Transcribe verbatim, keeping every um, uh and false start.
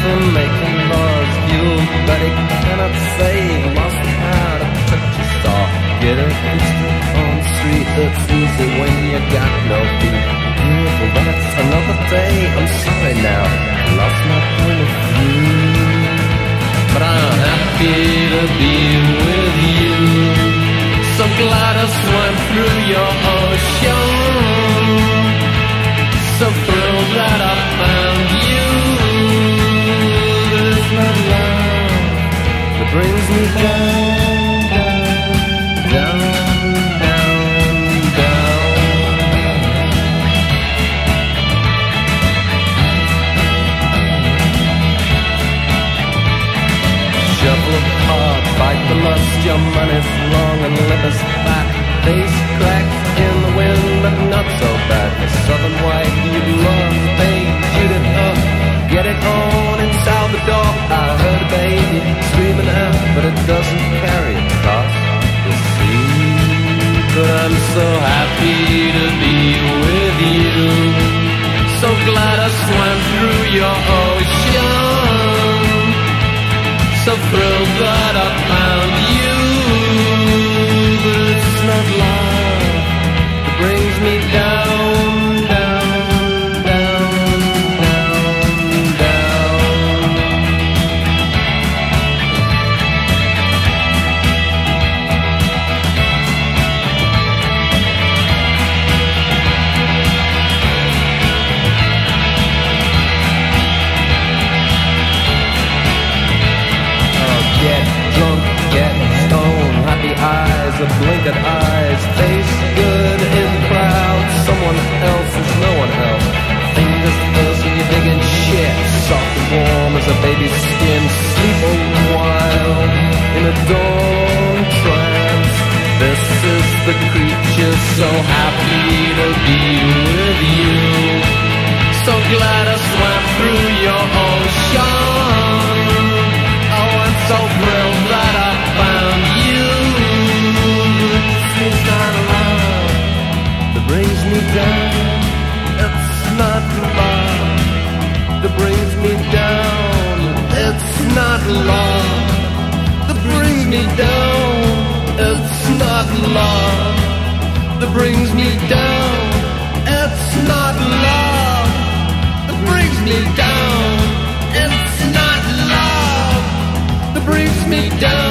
him making laws, fueled, but he cannot save. Lost the power to touch a star. Get a instant on the street. It's easy when you got no feet. Beautiful, that's another day. I'm sorry now, I lost my point of view. But I'm happy to be with you. So glad I swam through your ocean. So thrilled that I found you. There's no love that brings me down, down, down, down. Shuffle apart, fight the lust, your money's long and lip is fat. Face cracks in the wind, but not so bad. The southern white you'd love, they shoot it up. Get it on in Salvador. I heard a baby screaming out, but it doesn't carry across the sea. But I'm so happy to be with you. So glad I swam through your ocean. So thrilled that I found you. But it's not love that brings me down, down, down, down, down. Oh, get drunk, get stoned, happy eyes, a blink of eyes, face good in the crowd, someone else is no one else. Fingers first when you're digging shit, soft and warm as a baby's skin. Sleep a while in a dawn trance. This is the creature, so happy to be with you. So glad I swam through your ocean. Oh, I'm so thrilled that I found you. It's not love that brings me down. It's not love that brings me down. It's not love that brings me down. It's not love that brings me down. It's not love that brings me down. It's not love that brings me down.